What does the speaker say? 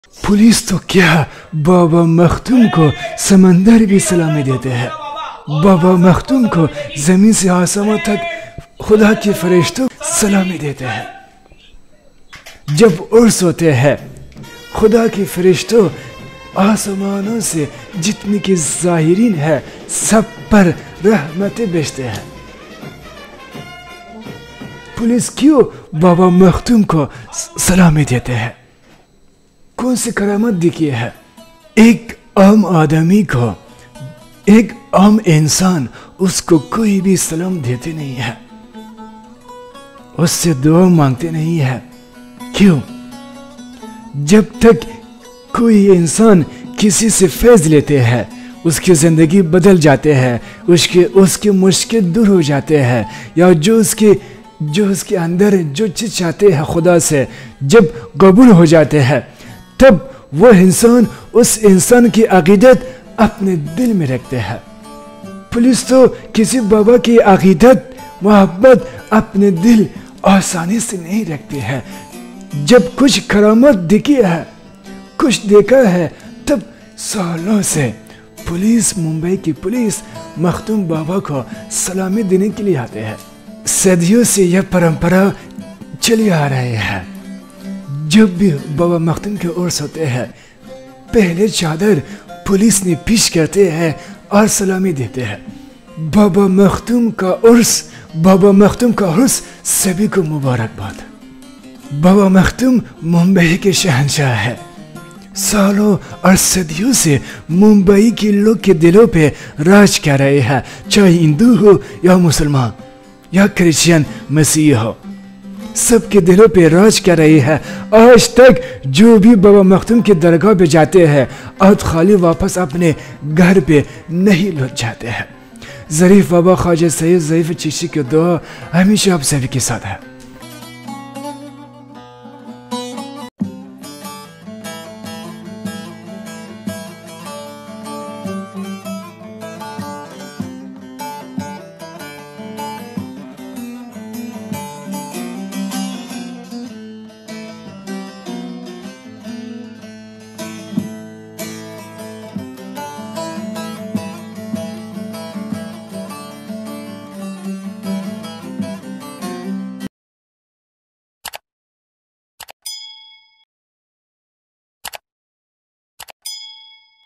Police तो क्या, बाबा मखदूम को समंदर भी सलामी देते हैं। बाबा मखदूम को जमीन से आसमां तक खुदा के फरिश्तों सलामी देते हैं। जब उर्स होते हैं, खुदा के फरिश्तों आसमानों से जितनी की जाहिरीन है सब पर रहमतें भेजते हैं। पुलिस क्यों बाबा मखदूम को सलामी देते हैं? कौन सी करामत दिखी है? एक आम आदमी को, एक आम इंसान, उसको कोई भी सलाम देते नहीं है, उससे दुआ मांगते नहीं है। क्यों? जब तक कोई इंसान किसी से फैज लेते हैं, उसकी जिंदगी बदल जाते हैं, उसके मुश्किल दूर हो जाते हैं, या जो उसके अंदर जो चीज चाहते हैं खुदा से जब कबूल हो जाते हैं, तब वो इंसान उस इंसान की अकीदत अपने दिल में रखते हैं। पुलिस तो किसी बाबा की अकीदत मोहब्बत अपने दिल आसानी से नहीं रखती है। जब कुछ करामत दिखी है, कुछ देखा है, तब सालों से पुलिस, मुंबई की पुलिस मखदूम बाबा को सलामी देने के लिए आते हैं। सदियों से यह परंपरा चली आ रही है। जब भी बाबा मखदूम के उर्स होते हैं, पहले चादर पुलिस ने पेश करते हैं और सलामी देते हैं। बाबा मखदूम का उर्स सभी को मुबारकबाद। बाबा मखदूम मुंबई के शहंशाह है। सालों और सदियों से मुंबई के लोग के दिलों पे राज कर रहे हैं, चाहे हिंदू हो या मुसलमान या क्रिश्चियन मसीह हो, सबके दिलों पे राज कर रही है। आज तक जो भी बाबा मखदूम की दरगाह पे जाते हैं और खाली वापस अपने घर पे नहीं लौट जाते हैं। ज़रीफ बाबा ख्वाजा सैयद ज़रीफ चिश्ती की दुआ हमेशा आप सभी के साथ है।